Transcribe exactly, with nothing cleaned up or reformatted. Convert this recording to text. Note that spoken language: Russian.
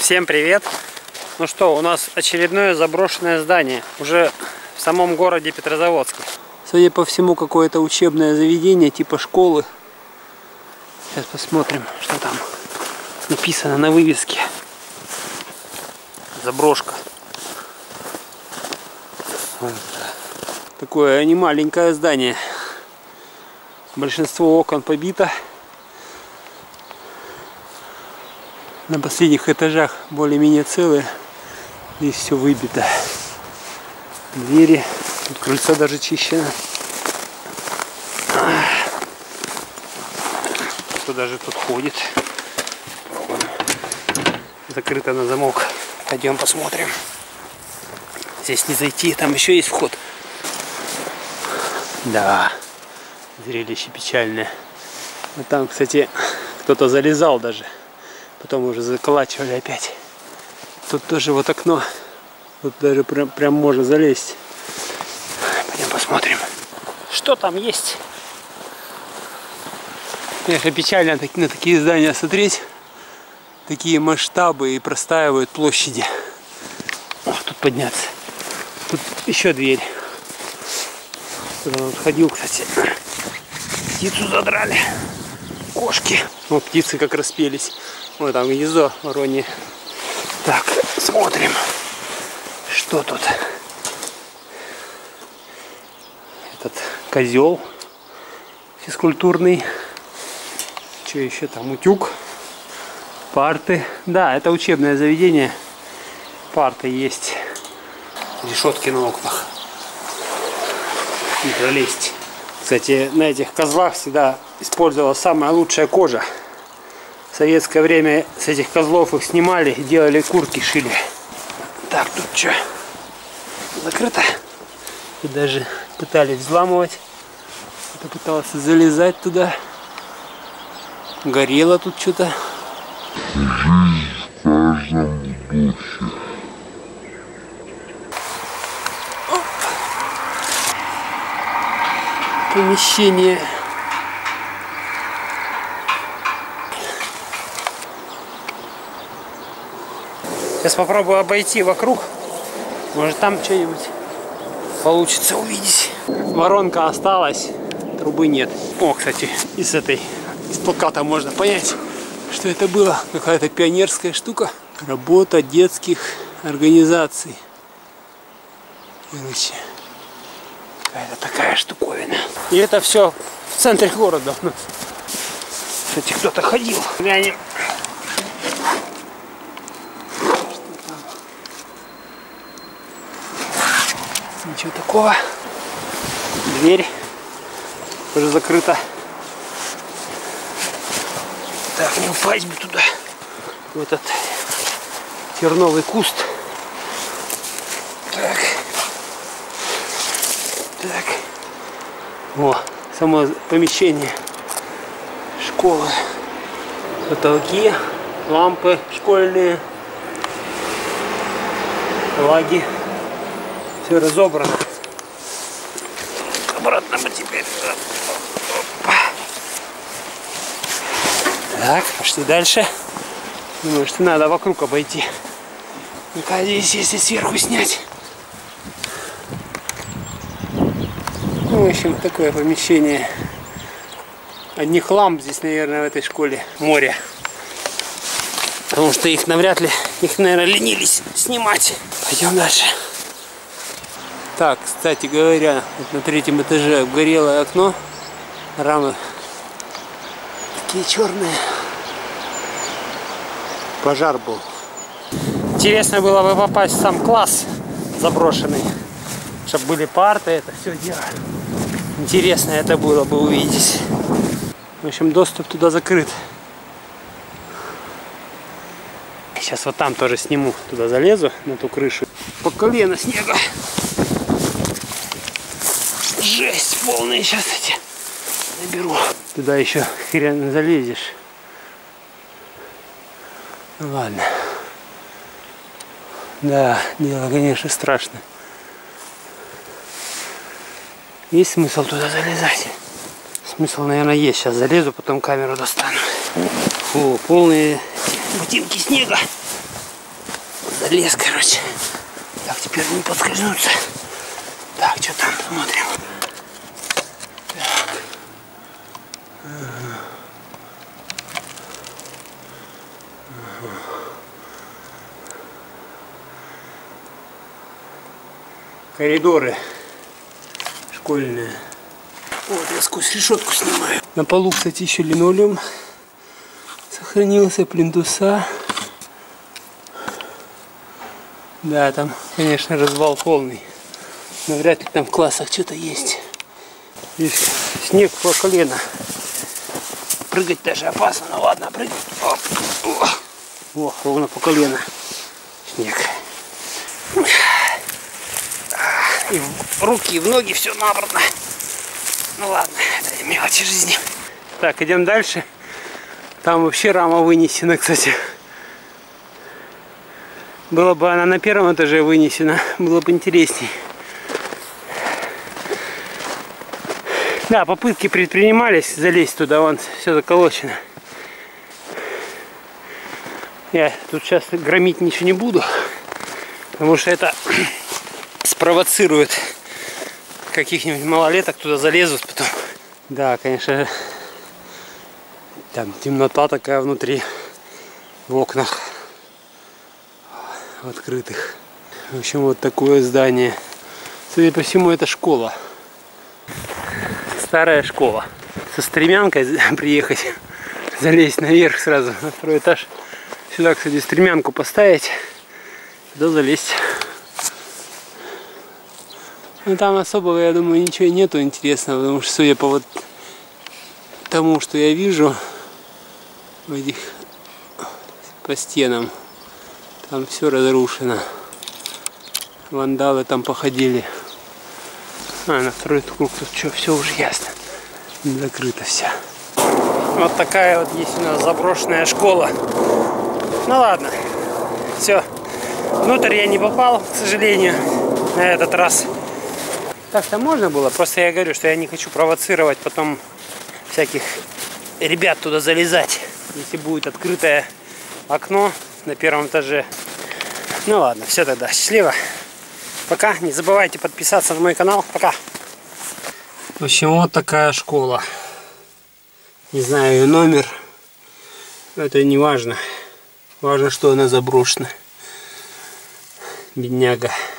Всем привет! Ну что, у нас очередное заброшенное здание уже в самом городе Петрозаводске. Судя по всему, какое-то учебное заведение типа школы. Сейчас посмотрим, что там написано на вывеске. Заброшка. Вот. Такое немаленькое здание. Большинство окон побито. На последних этажах более-менее целые. Здесь все выбито. Двери. Тут крыльцо даже чищено. Кто даже тут ходит. Закрыто на замок. Пойдем посмотрим. Здесь не зайти. Там еще есть вход. Да. Зрелище печальное. Вот там, кстати, кто-то залезал даже. Потом уже заколачивали опять. Тут тоже вот окно. Тут даже прям, прям можно залезть. Пойдем посмотрим, что там есть. Конечно, печально на такие здания смотреть. Такие масштабы и простаивают площади. О, тут подняться. Тут еще дверь. Куда он ходил, кстати. Птицу задрали. Кошки. О, птицы как распелись. Вот там гнездо воронье. Так, смотрим, что тут. Этот козел физкультурный. Что еще там? Утюг. Парты. Да, это учебное заведение. Парты есть. Решетки на окнах. Не пролезть. Кстати, на этих козлах всегда использовалась самая лучшая кожа. В советское время с этих козлов их снимали, делали куртки, шили. Так, тут что? Закрыто. И даже пытались взламывать. Кто-то пытался залезать туда. Горело тут что-то. Жизнь в каждом духе. Помещение. Сейчас попробую обойти вокруг. Может, там что-нибудь получится увидеть. Воронка осталась, трубы нет. О, кстати, и с этой, из плаката можно понять, что это было. Какая-то пионерская штука. Работа детских организаций. Короче, какая-то такая штуковина. И это все в центре города у нас. Кстати, кто-то ходил. Глянем. Ничего такого. Дверь уже закрыта. Так, не упасть бы туда. В этот терновый куст. Так. Так. О, само помещение школы. Потолки, лампы школьные, лаги. Все разобрано. Обратно мы теперь. Опа. Так, пошли дальше. Думаю, что надо вокруг обойти. Ну-ка, здесь если сверху снять. Ну, в общем, такое помещение. Одних ламп здесь, наверное, в этой школе море. Потому что их навряд ли, их, наверное, ленились снимать. Пойдем дальше. Так, кстати говоря, вот на третьем этаже обгорелое окно, рамы такие черные. Пожар был. Интересно было бы попасть в сам класс заброшенный, чтобы были парты, это все дело. Интересно это было бы увидеть. В общем, доступ туда закрыт. Сейчас вот там тоже сниму, туда залезу, на ту крышу. По колено снега. Жесть полная, сейчас эти наберу. Туда еще хрен залезешь. Ну ладно. Да, дело, конечно, страшно. Есть смысл туда залезать? Смысл, наверное, есть. Сейчас залезу, потом камеру достану. Фу, полные ботинки снега. залез, короче. Так, теперь не подскользнуться. Так, что там, смотрим. Так. Ага. Ага. Коридоры школьные. Вот я сквозь решетку снимаю. На полу, кстати, еще линолеум сохранился, плинтуса. Да, там, конечно, развал полный. Но вряд ли там в классах что-то есть. Здесь снег по колено. Прыгать даже опасно. Ну ладно, прыгать. Оп. О, ровно по колено. Снег. И в руки, и в ноги все набрано. Ну ладно, это мелочи жизни. Так, идем дальше. Там вообще рама вынесена, кстати. Было бы она на первом этаже вынесена, было бы интересней. Да, попытки предпринимались залезть туда, вон все заколочено. Я тут сейчас громить ничего не буду, потому что это спровоцирует каких-нибудь малолеток, туда залезут потом. Да, конечно, там темнота такая внутри, в окнах, в открытых. В общем, вот такое здание. Судя по всему, это школа. Старая школа. Со стремянкой приехать, залезть наверх сразу на второй этаж. Сюда, кстати, стремянку поставить, сюда залезть. Но там особого, я думаю, ничего нету интересного, потому что, судя по вот тому, что я вижу в этих, по стенам, там все разрушено. Вандалы там походили. А, на второй круг тут что, все уже ясно. Закрыто все. Вот такая вот есть у нас заброшенная школа. Ну ладно, все. Внутрь я не попал, к сожалению, на этот раз. Так-то можно было, просто я говорю, что я не хочу провоцировать потом всяких ребят туда залезать, если будет открытое окно на первом этаже. Ну ладно, все тогда, счастливо. Пока, не забывайте подписаться на мой канал. Пока. В общем, вот такая школа. Не знаю ее номер. Это не важно. Важно, что она заброшена. Бедняга.